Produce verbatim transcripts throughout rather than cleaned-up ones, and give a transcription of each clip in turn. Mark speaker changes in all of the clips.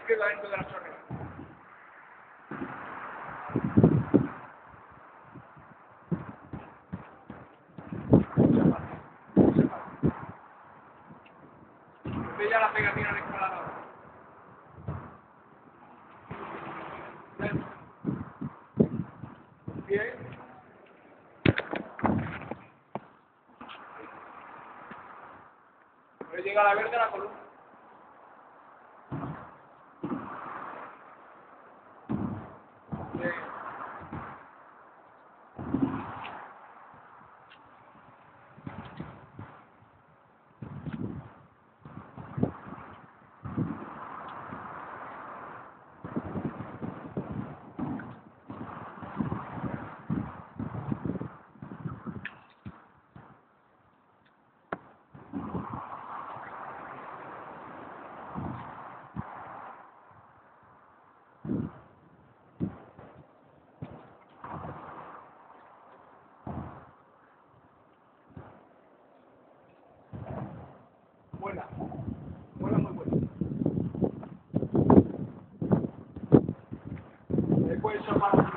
Speaker 1: izquierda dentro de la chorrera. Ve ya la pegatina en el escalador. Bien. Ahora llega la verde a la columna. Bien. Buena. Buena, muy buena. Después eso para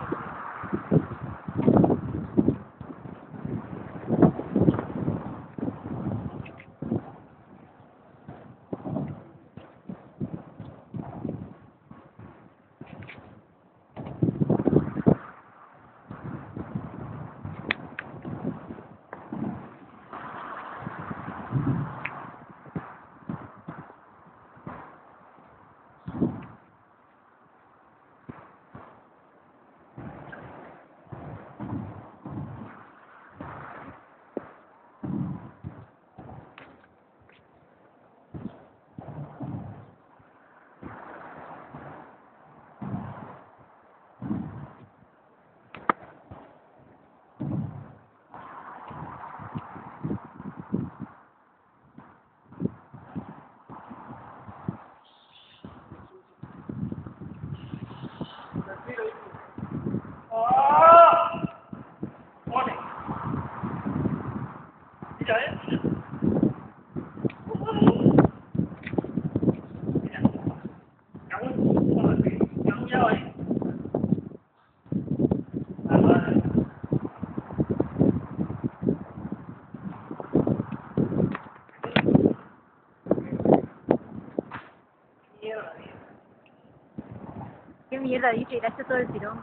Speaker 2: ¿Qué mierda dice? Y le ha hecho todo el tirón.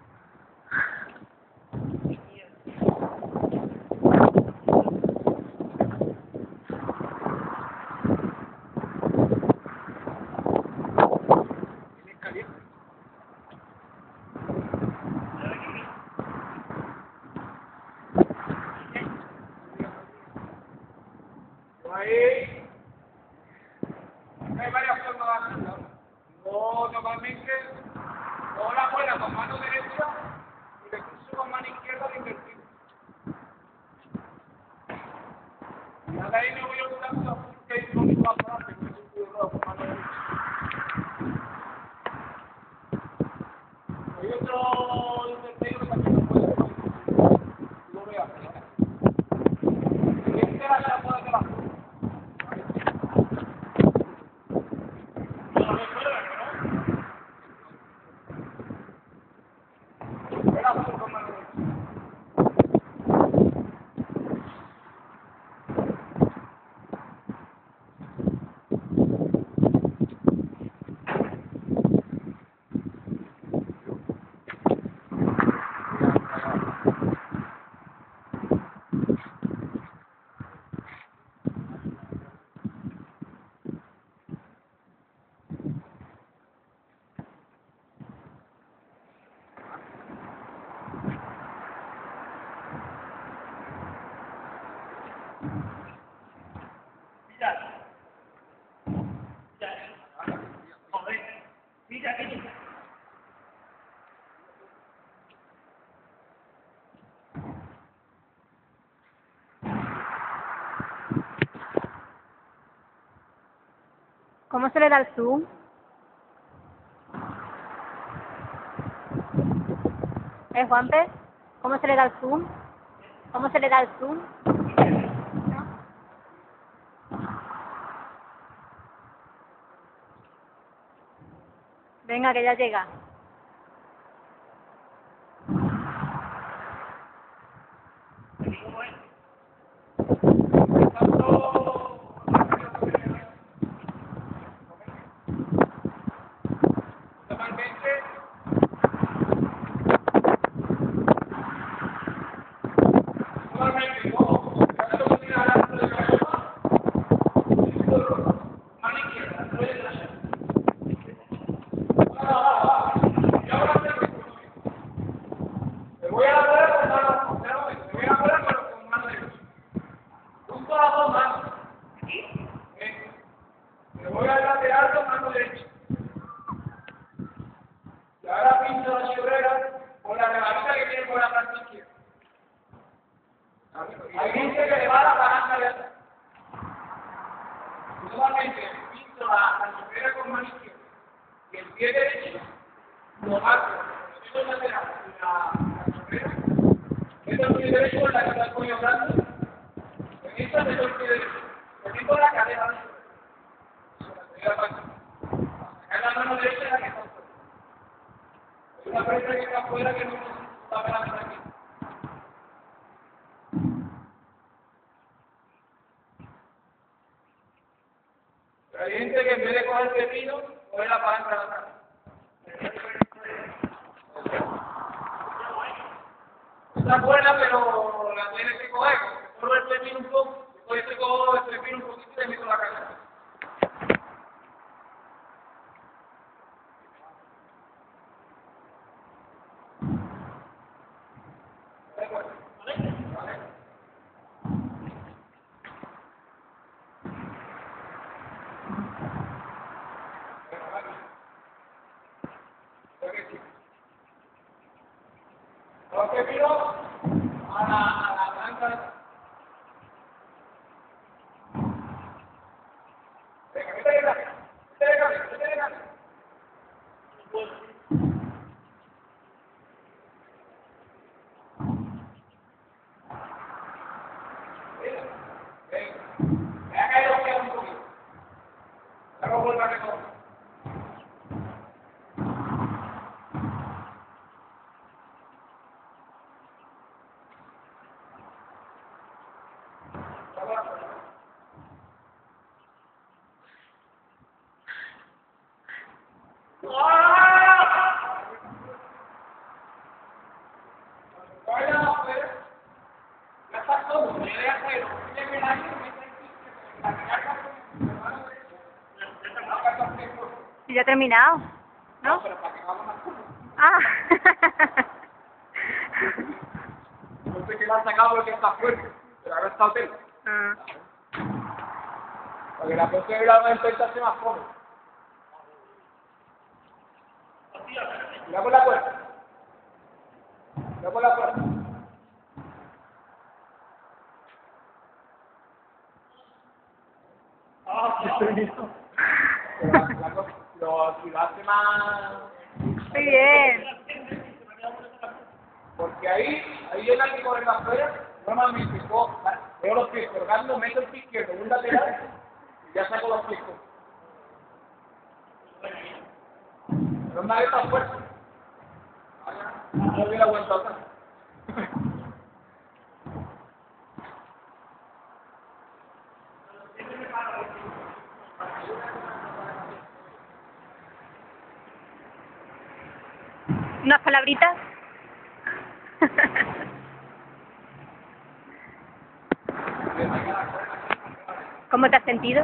Speaker 1: ahí. Hay varias formas de hacerlo. O normalmente, o la buena con mano derecha y recurso con mano izquierda de invertir. Y ahora ahí me voy a usar que es lo mismo aparato, que es un cuidado con mano derecha. Hay otro invertido que también lo puede hacer. Lo voy a hacer ahora. Este era la puede de la forma.
Speaker 2: ¿Cómo se le da el zoom? ¿Eh, Juanpe? ¿Cómo se le da el zoom? ¿Cómo se le da el zoom? Venga, que ya llega.
Speaker 1: Normalmente, normalmente, no, cuando uno tira la mano de la ropa, mano izquierda, no es derecha. Va, va, va. Y ahora me voy a hablar con mano, me voy a hablar pero con mano derecha. Junto a las dos manos. Ven. Me voy a lateral con mano derecha. Y ahora pinto la chorrera con la rebanita que tiene por la parte izquierda. Hay gente que le va la palanca de atrás. Normalmente pinto la, la chorrera con mano izquierda. Y el pie derecho lo marco. Lo tengo lateral. La, la chorrera. Meto el pie derecho en la que está el cuello grande. En esta meto el pie derecho. Le meto la cadera. Sacar la mano derecha en la que está fuera. Hay una presa que está afuera que no está pelando aquí. Pero hay gente que en vez de coger el pepino, coge la palanca de atrás. Está buena, pero la tienes que coger. Solo el pepino un poco. Después te cojo el pepino un poquito y te meto la cadera. Los pepinos a la, a la blanca. Venga, métele cabeza, métele cabeza, métele cabeza. Venga, venga. Me ha caído los pies un poquito. Luego vuelvo a recoger.
Speaker 2: Y ya ha terminado, ¿no?
Speaker 1: No, pero para que vamos a
Speaker 2: Ah.
Speaker 1: no sé qué la han sacado porque está fuerte, pero ahora está hotel.
Speaker 2: Ah.
Speaker 1: Porque la próxima vez la vamos a intentar más joven. Mira por la puerta. Mira por la puerta. Pero la, la cosa, lo, si lo hace más...
Speaker 2: Muy bien.
Speaker 1: Porque ahí, ahí llega el que corre para afuera, normalmente cojo, veo los pies colgando, meto el pie izquierdo en un lateral y ya saco los pies. Pero una vez más fuerte. No hubiera vuelto atrás.
Speaker 2: ¿Unas palabritas? ¿Cómo te has sentido?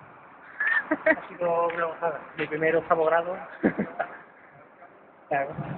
Speaker 3: Ha sido una gozada. Mi primer octavo grado. Claro.